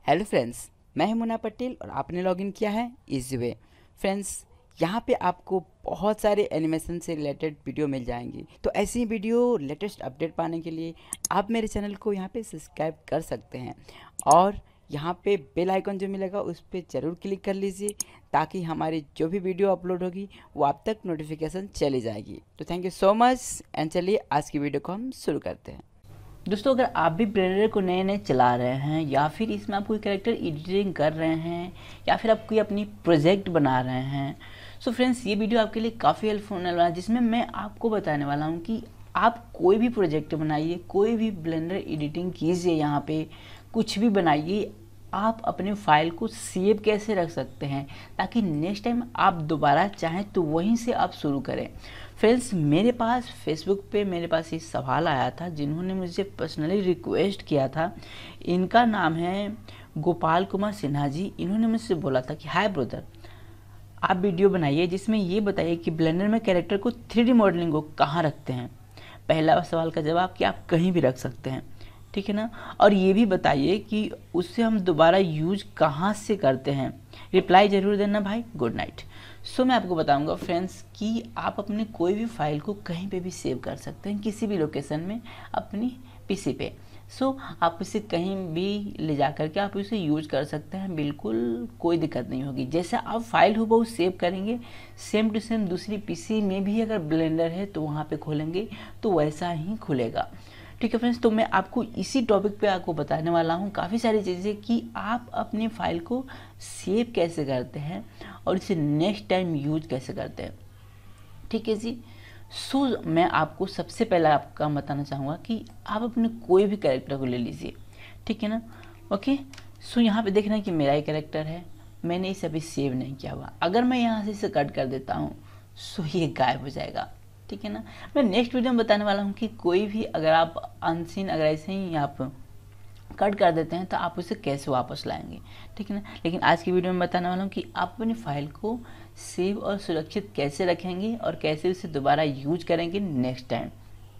Hello friends, मैं हूं मुन्ना पटेल और आपने लॉगिन किया है इजी वे। फ्रेंड्स, यहाँ पे आपको बहुत सारे एनिमेशन से रिलेटेड वीडियो मिल जाएंगी, तो ऐसी वीडियो लेटेस्ट अपडेट पाने के लिए आप मेरे चैनल को यहाँ पे सब्सक्राइब कर सकते हैं और यहाँ पे बेल आइकन जो मिलेगा उस पर ज़रूर क्लिक कर लीजिए ताकि हमारी जो भी वीडियो अपलोड होगी वो आप तक नोटिफिकेशन चली जाएगी। तो thank you so much and चलिए आज की वीडियो को हम शुरू करते हैं। दोस्तों, अगर आप भी ब्लेंडर को नए नए चला रहे हैं या फिर इसमें आप कोई कैरेक्टर एडिटिंग कर रहे हैं या फिर आप कोई अपनी प्रोजेक्ट बना रहे हैं, सो फ्रेंड्स ये वीडियो आपके लिए काफ़ी हेल्पफुल होने वाला है, जिसमें मैं आपको बताने वाला हूं कि आप कोई भी प्रोजेक्ट बनाइए, कोई भी ब्लेंडर एडिटिंग कीजिए, यहाँ पे कुछ भी बनाइए, आप अपने फाइल को सेव कैसे रख सकते हैं ताकि नेक्स्ट टाइम आप दोबारा चाहें तो वहीं से आप शुरू करें। फ्रेंड्स, मेरे पास फेसबुक पे मेरे पास ये सवाल आया था, जिन्होंने मुझे पर्सनली रिक्वेस्ट किया था। इनका नाम है गोपाल कुमार सिन्हा जी। इन्होंने मुझसे बोला था कि हाय ब्रदर, आप वीडियो बनाइए जिसमें ये बताइए कि ब्लेंडर में कैरेक्टर को 3D मॉडलिंग को कहाँ रखते हैं। पहला सवाल का जवाब कि आप कहीं भी रख सकते हैं, ठीक है ना, और ये भी बताइए कि उससे हम दोबारा यूज कहाँ से करते हैं। रिप्लाई ज़रूर देना भाई। Good night. सो मैं आपको बताऊंगा फ्रेंड्स कि आप अपने कोई भी फाइल को कहीं पे भी सेव कर सकते हैं, किसी भी लोकेशन में अपनी पीसी पे। सो आप इसे कहीं भी ले जा करके आप इसे यूज कर सकते हैं, बिल्कुल कोई दिक्कत नहीं होगी। जैसे आप फाइल हो वो सेव करेंगे, सेम टू सेम दूसरी पीसी में भी अगर ब्लेंडर है तो वहाँ पे खोलेंगे तो वैसा ही खुलेगा। ठीक है फ्रेंड्स, तो मैं आपको इसी टॉपिक पे आपको बताने वाला हूँ काफ़ी सारी चीज़ें कि आप अपने फाइल को सेव कैसे करते हैं और इसे नेक्स्ट टाइम यूज कैसे करते हैं। ठीक है जी। सो मैं आपको सबसे पहले आपका बताना चाहूँगा कि आप अपने कोई भी कैरेक्टर को ले लीजिए, ठीक है ना। ओके, सो यहाँ पे देखना कि मेरा ही कैरेक्टर है, मैंने इसे अभी सेव नहीं किया हुआ। अगर मैं यहाँ से इसे कट कर देता हूँ सो ये गायब हो जाएगा, ठीक है ना। मैं नेक्स्ट वीडियो में बताने वाला हूँ कि कोई भी अगर आप अनसीन अगर ऐसे ही आप कट कर देते हैं तो आप उसे कैसे वापस लाएंगे, ठीक है ना। लेकिन आज की वीडियो में बताने वाला हूँ कि आप अपनी फाइल को सेव और सुरक्षित कैसे रखेंगे और कैसे उसे दोबारा यूज करेंगे नेक्स्ट टाइम।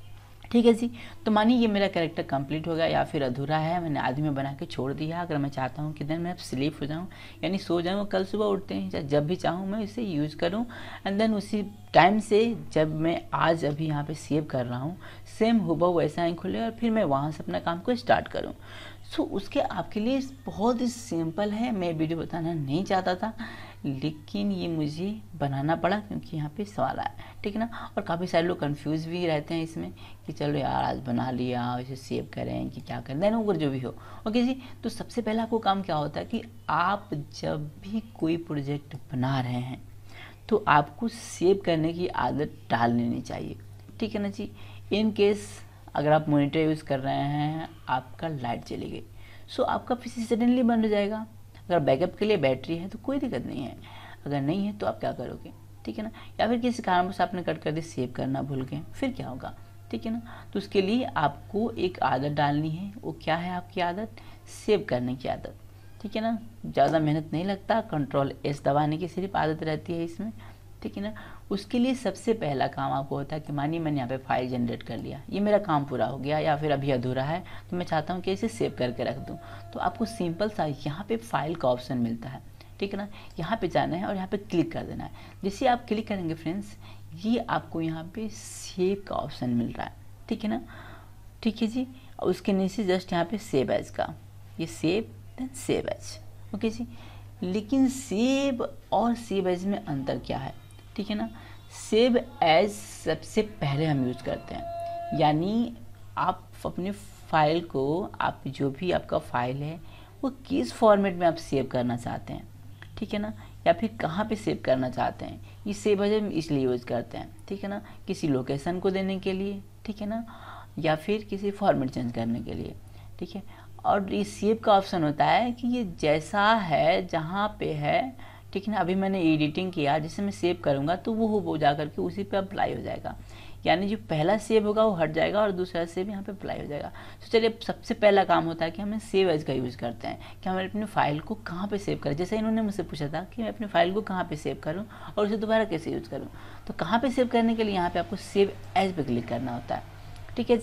ठीक है जी। तो मानिए ये मेरा कैरेक्टर कंप्लीट हो गया या फिर अधूरा है, मैंने आदमी में बना के छोड़ दिया। अगर मैं चाहता हूँ कि देन मैं स्लीप हो जाऊँ यानी सो जाऊँ, कल सुबह उठते हैं जब भी चाहूँ मैं इसे यूज़ करूँ एंड देन उसी टाइम से जब मैं आज अभी यहाँ पे सेव कर रहा हूँ सेम हुबहू वैसा ही खुले और फिर मैं वहाँ से अपना काम को स्टार्ट करूँ। सो उसके आपके लिए बहुत ही सिंपल है। मैं वीडियो बताना नहीं चाहता था लेकिन ये मुझे बनाना पड़ा क्योंकि यहाँ पे सवाल आया, ठीक है ना। और काफ़ी सारे लोग कंफ्यूज भी रहते हैं इसमें कि चलो यार आज बना लिया, इसे सेव करें कि क्या करें, देन ऊपर जो भी हो। ओके जी। तो सबसे पहला आपको काम क्या होता है कि आप जब भी कोई प्रोजेक्ट बना रहे हैं तो आपको सेव करने की आदत डाल लेनी चाहिए, ठीक है ना जी। इन केस अगर आप मॉनिटर यूज़ कर रहे हैं, आपका लाइट चली गई सो आपका पीसी सडनली बंद हो जाएगा। अगर बैकअप के लिए बैटरी है तो कोई दिक्कत नहीं है, अगर नहीं है तो आप क्या करोगे, ठीक है ना। या फिर किसी कारणवश आपने कट कर दी, सेव करना भूल गए, फिर क्या होगा, ठीक है ना। तो उसके लिए आपको एक आदत डालनी है। वो क्या है आपकी आदत? सेव करने की आदत, ठीक है ना। ज़्यादा मेहनत नहीं लगता, Ctrl+S दबाने की सिर्फ आदत रहती है इसमें, ठीक है ना। उसके लिए सबसे पहला काम आपको होता है कि मानिए मैंने यहाँ पे फाइल जनरेट कर लिया, ये मेरा काम पूरा हो गया या फिर अभी अधूरा है तो मैं चाहता हूँ कि इसे सेव करके रख दूँ। तो आपको सिंपल सा यहाँ पे फाइल का ऑप्शन मिलता है, ठीक है ना। यहाँ पे जाना है और यहाँ पे क्लिक कर देना है। जैसे आप क्लिक करेंगे फ्रेंड्स, ये आपको यहाँ पे सेव का ऑप्शन मिल रहा है, ठीक है ना। ठीक है जी। और उसके नीचे जस्ट यहाँ पे सेव एज का, ये save then save as, okay ji. लेकिन सेव और सेव एज में अंतर क्या है, ठीक है ना। सेव एज सबसे पहले हम यूज करते हैं, यानी आप अपने फाइल को, आप जो भी आपका फाइल है वो किस फॉर्मेट में आप सेव करना चाहते हैं, ठीक है ना, या फिर कहाँ पे सेव करना चाहते हैं। ये सेव एज हम इसलिए यूज करते हैं, ठीक है ना, किसी लोकेशन को देने के लिए, ठीक है ना, या फिर किसी फॉर्मेट चेंज करने के लिए, ठीक है। और ये सेव का ऑप्शन होता है कि ये जैसा है जहाँ पे है, ठीक है ना। अभी मैंने एडिटिंग किया, जिसे मैं सेव करूँगा तो वो जा करके उसी पे अप्लाई हो जाएगा, यानी जो पहला सेव होगा वो हट जाएगा और दूसरा सेव यहाँ पे अप्लाई हो जाएगा। तो चलिए सबसे पहला काम होता है कि हमें सेव एज का यूज़ करते हैं कि हमें अपनी फाइल को कहाँ पे सेव करें। जैसे इन्होंने मुझसे पूछा था कि मैं अपनी फाइल को कहाँ पे सेव करूँ और उसे दोबारा कैसे यूज़ करूँ। तो कहाँ पे सेव करने के लिए यहाँ पे आपको सेव एज पे क्लिक करना होता है, ठीक है जी।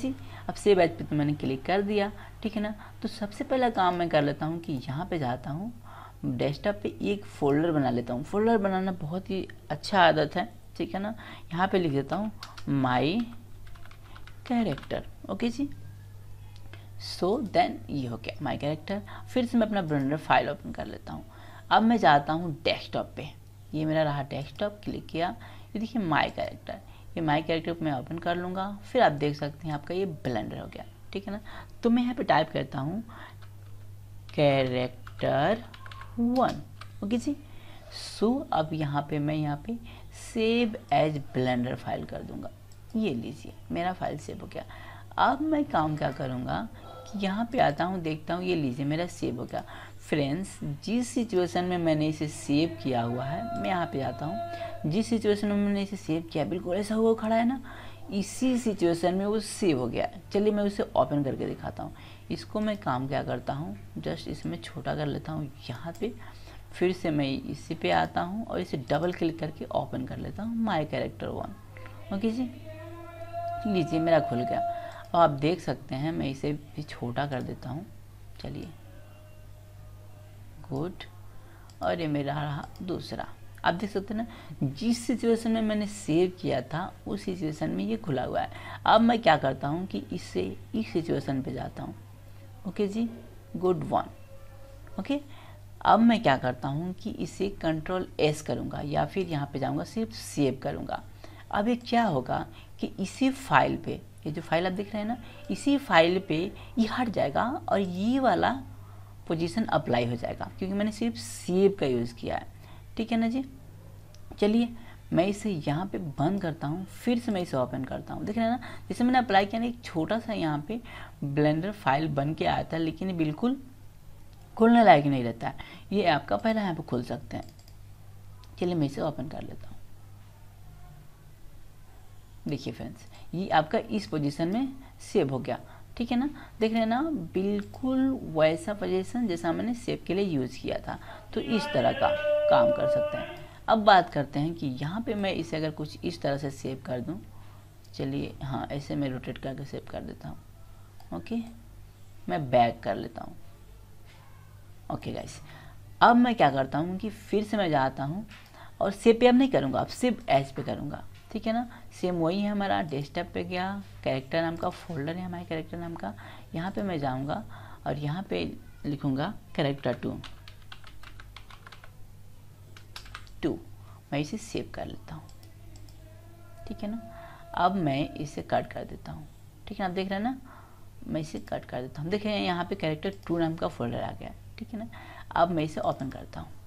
अब सेव एज पे तो मैंने क्लिक कर दिया, ठीक है ना। तो सबसे पहला काम मैं कर लेता हूँ कि यहाँ पे जाता हूँ, डेस्कटॉप पे एक फ़ोल्डर बना लेता हूँ। फ़ोल्डर बनाना बहुत ही अच्छा आदत है, ठीक है ना। यहाँ पे लिख देता हूँ my character, okay ji. So then ये हो गया माई कैरेक्टर। फिर से मैं अपना ब्लेंडर फाइल ओपन कर लेता हूँ। अब मैं जाता हूँ डेस्कटॉप पे, ये मेरा रहा डेस्कटॉप, क्लिक किया, ये देखिए माई कैरेक्टर, ये माई कैरेक्टर मैं ओपन कर लूँगा। फिर आप देख सकते हैं आपका ये ब्लेंडर हो गया, ठीक है ना। तो मैं यहाँ पे टाइप करता हूँ कैरेक्टर 1, ओके जी। सो अब यहाँ पे मैं सेव एज ब्लेंडर फाइल कर दूंगा। ये लीजिए मेरा फाइल सेव हो गया। अब मैं काम क्या करूँगा कि यहाँ पे आता हूँ, देखता हूँ, ये लीजिए मेरा सेव हो गया। फ्रेंड्स, जिस सिचुएशन में मैंने इसे सेव किया हुआ है, मैं यहाँ पे आता हूँ, जिस सिचुएशन में मैंने इसे सेव किया बिल्कुल ऐसा हुआ खड़ा है ना, इसी सिचुएशन में वो सेव हो गया। चलिए मैं उसे ओपन करके दिखाता हूँ। इसको मैं काम क्या करता हूँ, जस्ट इसमें छोटा कर लेता हूँ यहाँ पे, फिर से मैं इसी पे आता हूँ और इसे डबल क्लिक करके ओपन कर लेता हूँ माई कैरेक्टर 1, ओके जी। लीजिए मेरा खुल गया। अब आप देख सकते हैं मैं इसे भी छोटा कर देता हूँ, चलिए, गुड। और ये मेरा रहा दूसरा। आप देख सकते हैं ना, जिस सिचुएशन में मैंने सेव किया था उस सिचुएशन में ये खुला हुआ है। अब मैं क्या करता हूँ कि इससे इस सिचुएशन पे जाता हूँ, ओके जी, गुड 1, ओके। अब मैं क्या करता हूँ कि इसे कंट्रोल एस करूँगा या फिर यहाँ पे जाऊँगा सिर्फ सेव करूँगा। अब ये क्या होगा कि इसी फाइल पे, ये जो फाइल आप देख रहे हैं ना, इसी फाइल पे ये हट जाएगा और ये वाला पोजीशन अप्लाई हो जाएगा, क्योंकि मैंने सिर्फ सेव का यूज़ किया है, ठीक है ना जी। चलिए मैं इसे यहाँ पे बंद करता हूँ, फिर से मैं इसे ओपन करता हूँ। देख रहे हैं ना, जैसे मैंने अप्लाई किया ना, एक छोटा सा यहाँ पे ब्लेंडर फाइल बन के आया था, लेकिन ये बिल्कुल खुलने लायक नहीं रहता है। ये आपका पहला यहाँ पे खुल सकते हैं। चलिए मैं इसे ओपन कर लेता हूँ। देखिए फ्रेंड्स, ये आपका इस पोजीशन में सेव हो गया, ठीक है ना। देख रहे हैं ना, बिल्कुल वैसा पोजीशन जैसा मैंने सेव के लिए यूज़ किया था। तो इस तरह का काम कर सकते हैं। अब बात करते हैं कि यहाँ पे मैं इसे अगर कुछ इस तरह से सेव कर दूँ, चलिए, हाँ, ऐसे मैं रोटेट करके सेव कर देता हूँ, ओके। मैं बैक कर लेता हूँ, ओके गाइस। अब मैं क्या करता हूँ कि फिर से मैं जाता हूँ और सेव पे अब नहीं करूँगा, अब सेव एज पे करूँगा, ठीक है ना। सेम वही है, हमारा डेस्कटॉप पे गया, कैरेक्टर नाम का फोल्डर है हमारे कैरेक्टर नाम का। यहाँ पे मैं जाऊँगा और यहाँ पे लिखूँगा कैरेक्टर 2। मैं इसे सेव कर लेता हूँ, ठीक है ना। अब मैं इसे कट कर देता हूँ, ठीक है ना। आप देख रहे हैं ना, मैं इसे कट कर देता हूँ। देख रहे हैं यहाँ पे कैरेक्टर 2 नाम का फोल्डर आ गया, ठीक है ना। अब मैं इसे ओपन करता हूँ।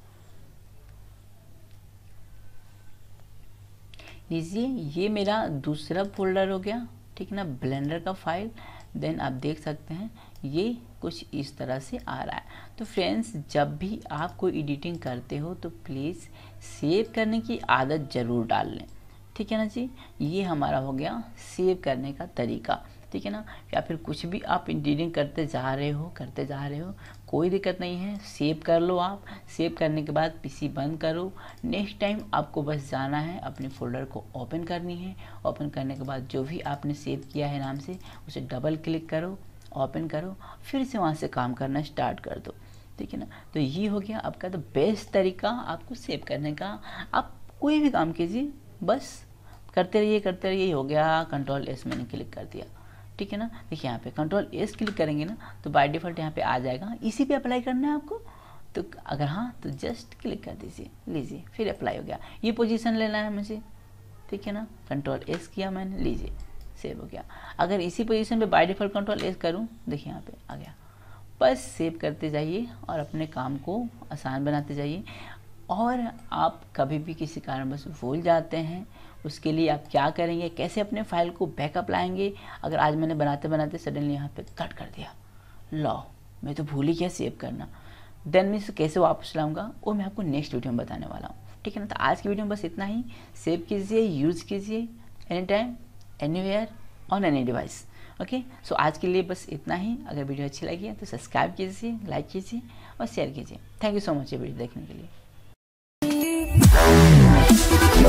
लीजिए ये मेरा दूसरा फोल्डर हो गया, ठीक है ना, ब्लेंडर का फाइल। देन आप देख सकते हैं ये कुछ इस तरह से आ रहा है। तो फ्रेंड्स, जब भी आप कोई एडिटिंग करते हो तो प्लीज़ सेव करने की आदत ज़रूर डाल लें, ठीक है ना जी। ये हमारा हो गया सेव करने का तरीका, ठीक है ना। या फिर कुछ भी आप एडिटिंग करते जा रहे हो, कोई दिक्कत नहीं है, सेव कर लो। आप सेव करने के बाद पीसी बंद करो। नेक्स्ट टाइम आपको बस जाना है, अपने फोल्डर को ओपन करनी है। ओपन करने के बाद जो भी आपने सेव किया है नाम से, उसे डबल क्लिक करो, ओपन करो, फिर से वहाँ से काम करना स्टार्ट कर दो, ठीक है ना। तो ये हो गया आपका तो बेस्ट तरीका आपको सेव करने का। आप कोई भी काम कीजिए, बस करते रहिए। हो गया, कंट्रोल एस मैंने क्लिक कर दिया, ठीक है ना। देखिए यहाँ पे कंट्रोल एस क्लिक करेंगे ना तो बाय डिफ़ॉल्ट यहाँ पे आ जाएगा। इसी पे अप्लाई करना है आपको, तो अगर हाँ तो जस्ट क्लिक कर दीजिए, लीजिए फिर अप्लाई हो गया। ये पोजीशन लेना है मुझे, ठीक है ना। कंट्रोल एस किया मैंने, लीजिए सेव हो गया। अगर इसी पोजीशन पे बाय डिफ़ॉल्ट कंट्रोल एस करूँ, देखिए यहाँ पे आ गया। बस सेव करते जाइए और अपने काम को आसान बनाते जाइए। और आप कभी भी किसी कारणवश भूल जाते हैं, उसके लिए आप क्या करेंगे, कैसे अपने फाइल को बैकअप लाएंगे। अगर आज मैंने बनाते बनाते सडनली यहाँ पे कट कर दिया, लो मैं तो भूल ही गया सेव करना, देन मैं इसे कैसे वापस लाऊंगा वो मैं आपको नेक्स्ट वीडियो में बताने वाला हूँ, ठीक है ना। तो आज की वीडियो में बस इतना ही। सेव कीजिए, यूज़ कीजिए, any time, anywhere, on any device, okay. So आज के लिए बस इतना ही। अगर वीडियो अच्छी लगी है तो सब्सक्राइब कीजिए, लाइक कीजिए और शेयर कीजिए। थैंक यू सो मच ये वीडियो देखने के लिए।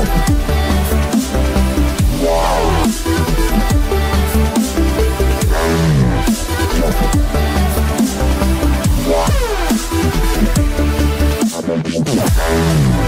Wow. Yeah.